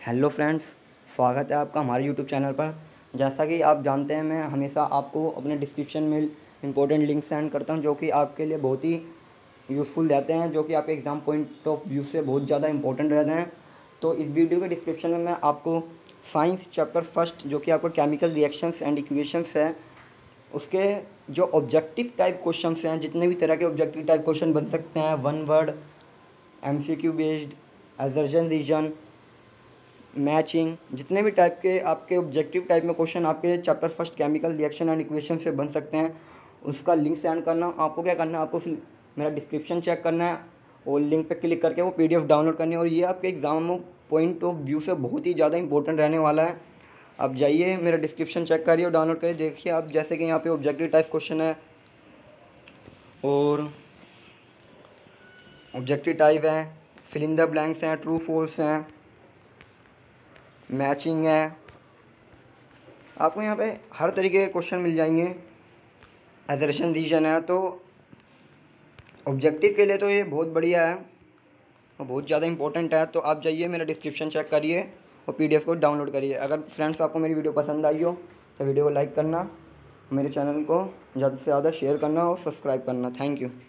Hello friends, स्वागत है आपका हमारे यूट्यूब चैनल पर। जैसा कि आप जानते हैं, मैं हमेशा आपको अपने डिस्क्रिप्शन में इंपॉर्टेंट लिंक सेंड करता हूं जो कि आपके लिए बहुत ही यूज़फुल रहते हैं, जो कि आपके एग्ज़ाम पॉइंट ऑफ व्यू से बहुत ज़्यादा इंपॉर्टेंट रहते हैं। तो इस वीडियो के डिस्क्रिप्शन में मैं आपको साइंस चैप्टर फर्स्ट, जो कि आपका केमिकल रिएक्शंस एंड इक्वेशंस है, उसके जो ऑब्जेक्टिव टाइप क्वेश्चंस हैं, जितने भी तरह के ऑब्जेक्टिव टाइप क्वेश्चन बन सकते हैं, one word, MCQ based, assertion reason, matching, जितने भी टाइप के आपके ऑब्जेक्टिव टाइप में क्वेश्चन आपके chapter first chemical reaction and equation से बन सकते हैं, उसका लिंक सेंड करना। आपको क्या करना है, आपको मेरा डिस्क्रिप्शन चेक करना है और लिंक पे क्लिक करके वो पीडीएफ डाउनलोड करनी है। और ये आपके एग्जाम पॉइंट ऑफ व्यू से बहुत ही ज़्यादा इंपॉर्टेंट रहने वाला है। आप जाइए, मेरा डिस्क्रिप्शन चेक करिए और डाउनलोड करिए। देखिए आप, जैसे कि यहाँ पे ऑब्जेक्टिव टाइप क्वेश्चन है और ऑब्जेक्टिव टाइप है, फिल इन द ब्लैंक्स हैं, ट्रू फॉल्स हैं, मैचिंग है। आपको यहाँ पे हर तरीके के क्वेश्चन मिल जाएंगे। असर्शन रीजन है, तो ऑब्जेक्टिव के लिए तो ये बहुत बढ़िया है और बहुत ज़्यादा इंपॉर्टेंट है। तो आप जाइए, मेरा डिस्क्रिप्शन चेक करिए और पीडीएफ को डाउनलोड करिए। अगर फ्रेंड्स आपको मेरी वीडियो पसंद आई हो तो वीडियो को लाइक करना, मेरे चैनल को ज़्यादा से ज़्यादा शेयर करना और सब्सक्राइब करना। Thank you.